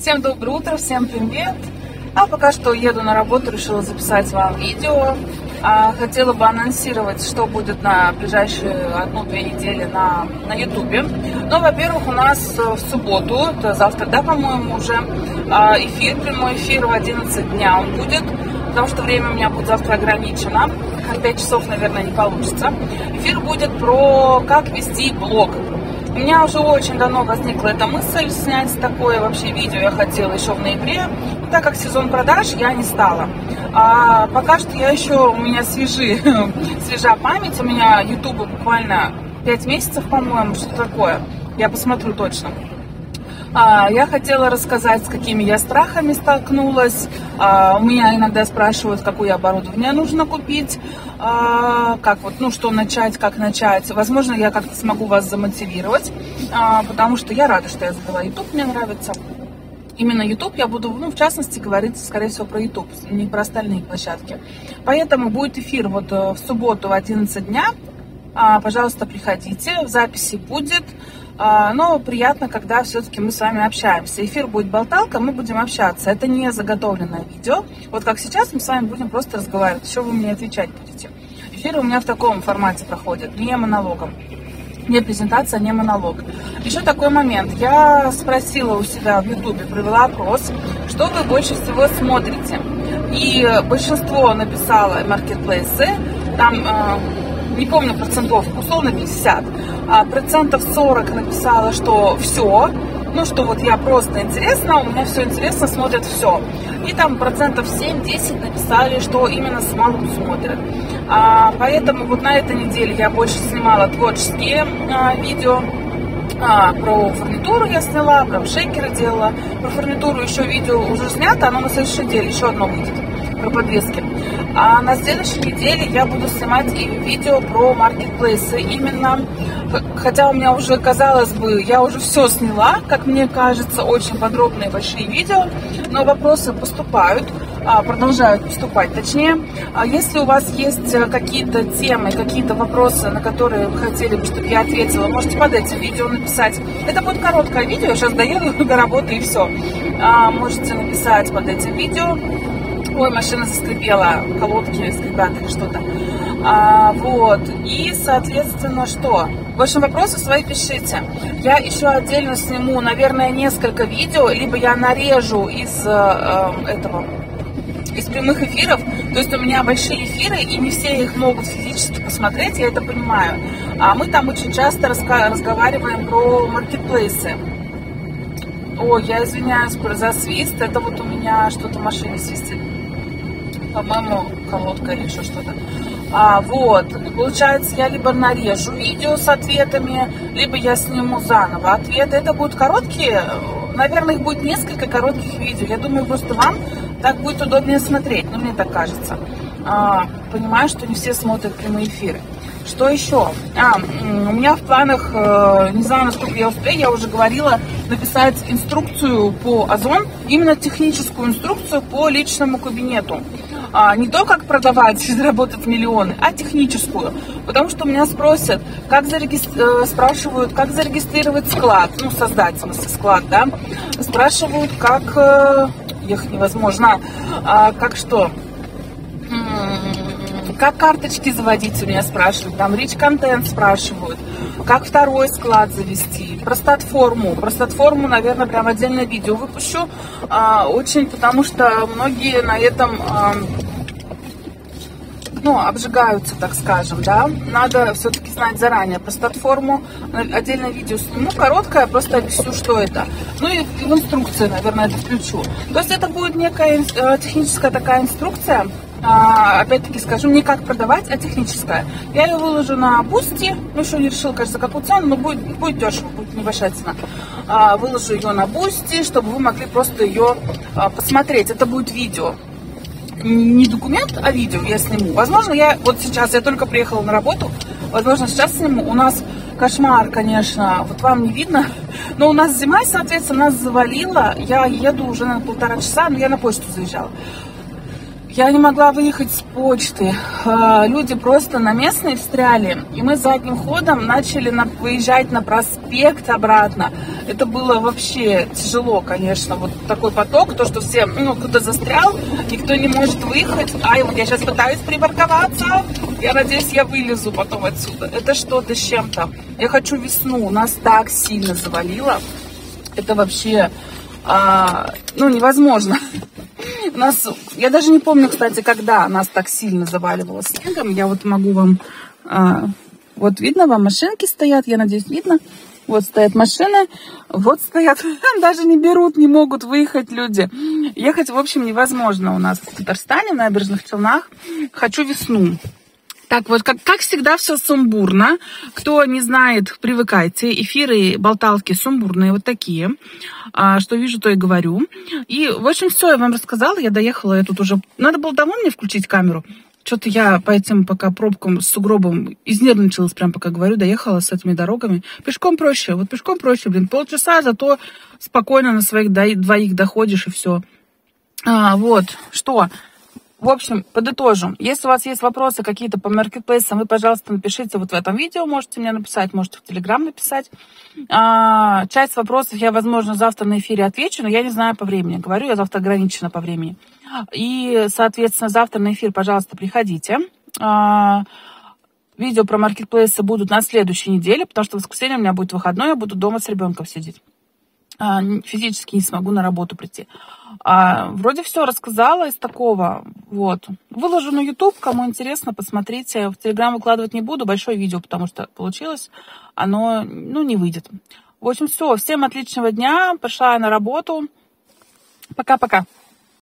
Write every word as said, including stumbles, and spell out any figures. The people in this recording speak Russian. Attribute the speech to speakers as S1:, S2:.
S1: Всем доброе утро, всем привет! А пока что еду на работу, решила записать вам видео. А, хотела бы анонсировать, что будет на ближайшие одну-две недели на, на ютубе. Ну, во-первых, у нас в субботу, это завтра, да, по-моему, уже а, эфир, прямой эфир в одиннадцать дня он будет, потому что время у меня будет завтра ограничено. пять часов, наверное, не получится. Эфир будет про как вести блог. У меня уже очень давно возникла эта мысль снять такое вообще видео, я хотела еще в ноябре, но так как сезон продаж, я не стала. А пока что я еще, у меня свежи, свежа память, у меня ютубу буквально пять месяцев, по-моему, что такое, я посмотрю точно. А, я хотела рассказать, с какими я страхами столкнулась. А, у меня иногда спрашивают, какое оборудование нужно купить, а, как вот, ну, что начать, как начать. Возможно, я как-то смогу вас замотивировать, а, потому что я рада, что я завела YouTube, мне нравится. Именно YouTube я буду, ну, в частности, говорить, скорее всего, про YouTube, не про остальные площадки. Поэтому будет эфир вот в субботу в одиннадцать дня. А, пожалуйста, приходите, в записи будет. Но приятно, когда все-таки мы с вами общаемся. Эфир будет болталка, мы будем общаться. Это не заготовленное видео. Вот как сейчас мы с вами будем просто разговаривать. Еще вы мне отвечать будете. Эфиры у меня в таком формате проходят, не монологом. Не презентация, не монолог. Еще такой момент. Я спросила у себя в ютубе, провела опрос, что вы больше всего смотрите. И большинство написало маркетплейсы. Там... не помню процентов, условно пятьдесят, а процентов сорок написала, что все, ну что вот я просто интересно, у меня все интересно, смотрят все. И там процентов семь-десять написали, что именно самому смотрят. А, поэтому вот на этой неделе я больше снимала творческие а, видео. А, про фурнитуру я сняла, про шейкеры делала. Про фурнитуру еще видео уже снято, оно на следующей неделе еще одно выйдет. Про подвески. А на следующей неделе я буду снимать и видео про маркетплейсы. Именно, хотя у меня уже, казалось бы, я уже все сняла, как мне кажется, очень подробные большие видео, но вопросы поступают, продолжают поступать. Точнее, если у вас есть какие-то темы, какие-то вопросы, на которые вы хотели бы, чтобы я ответила, можете под этим видео написать. Это будет короткое видео, я сейчас доеду до работы и все. Можете написать под этим видео. Ой, машина заскрипела, колодки скрипят или что-то. А, вот, и, соответственно, что? В общем, вопросы свои пишите. Я еще отдельно сниму, наверное, несколько видео, либо я нарежу из э, этого, из прямых эфиров. То есть у меня большие эфиры, и не все их могут физически посмотреть, я это понимаю. А мы там очень часто разга- разговариваем про маркетплейсы. Ой, я извиняюсь за свист, это вот у меня что-то в машине свистит. По-моему, колодка или еще что-то. А, вот, получается, я либо нарежу видео с ответами, либо я сниму заново ответы. Это будут короткие, наверное, их будет несколько коротких видео. Я думаю, просто вам так будет удобнее смотреть, ну, мне так кажется. А, понимаю, что не все смотрят прямые эфиры. Что еще? А, у меня в планах, не знаю, насколько я успею, я уже говорила, написать инструкцию по Озон, именно техническую инструкцию по личному кабинету. А, не то, как продавать и заработать миллионы, а техническую. Потому что меня спросят, как зарегистрировать, спрашивают, как зарегистрировать склад, ну, создать, в смысле, склад, да. Спрашивают, как, ехать невозможно, а, как что? Как карточки заводить, у меня спрашивают, там Rich Content спрашивают, как второй склад завести, про статформу, про статформу, наверное, прям отдельное видео выпущу, а, очень, потому что многие на этом, а, ну, обжигаются, так скажем, да, надо все-таки знать заранее про статформу, отдельное видео сниму, короткое, просто объясню, что это, ну и в инструкции, наверное, это включу, то есть это будет некая техническая такая инструкция. А, опять-таки скажу, не как продавать, а техническая. Я ее выложу на Бусти, ну еще не решила, кажется, какую цену, но будет, будет дешево, будет небольшая цена. А, выложу ее на Бусти, чтобы вы могли просто ее а, посмотреть. Это будет видео. Не документ, а видео я сниму. Возможно, я вот сейчас, я только приехала на работу, возможно, сейчас сниму. У нас кошмар, конечно, вот вам не видно, но у нас зима, соответственно, нас завалило. Я еду уже на полтора часа, но я на почту заезжала. Я не могла выехать с почты. Люди просто на местные встряли. И мы задним ходом начали на, выезжать на проспект обратно. Это было вообще тяжело, конечно. Вот такой поток, то, что все, ну, кто-то застрял, никто не может выехать. Ай, вот я сейчас пытаюсь припарковаться. Я надеюсь, я вылезу потом отсюда. Это что-то с чем-то. Я хочу весну. Нас так сильно завалило. Это вообще, а, ну, невозможно. Нас, я даже не помню, кстати, когда нас так сильно заваливало снегом. Я вот могу вам... А, вот видно, вам машинки стоят, я надеюсь, видно. Вот стоят машины, вот стоят. Даже не берут, не могут выехать люди. Ехать, в общем, невозможно у нас в Татарстане, в Набережных Челнах. Хочу весну. Так вот, как, как всегда, все сумбурно. Кто не знает, привыкайте. Эфиры, болталки сумбурные, вот такие. А, что вижу, то и говорю. И, в общем, все, я вам рассказала. Я доехала, я тут уже... Надо было давно мне включить камеру. Что-то я по этим пока пробкам с сугробом изнервничалась, прям пока говорю, доехала с этими дорогами. Пешком проще. Вот пешком проще, блин, полчаса, зато спокойно на своих двоих доходишь, и все. А, вот, что... В общем, подытожим. Если у вас есть вопросы какие-то по маркетплейсам, вы, пожалуйста, напишите вот в этом видео. Можете мне написать, можете в Телеграм написать. А, часть вопросов я, возможно, завтра на эфире отвечу, но я не знаю по времени. Говорю, я завтра ограничена по времени. И, соответственно, завтра на эфир, пожалуйста, приходите. А, видео про маркетплейсы будут на следующей неделе, потому что в воскресенье у меня будет выходной, я буду дома с ребенком сидеть. А, физически не смогу на работу прийти. А, вроде все рассказала из такого. Вот. Выложу на YouTube, кому интересно, посмотрите. В Telegram выкладывать не буду, большое видео, потому что получилось. Оно, ну, не выйдет. В общем, все. Всем отличного дня. Пошла я на работу. Пока-пока.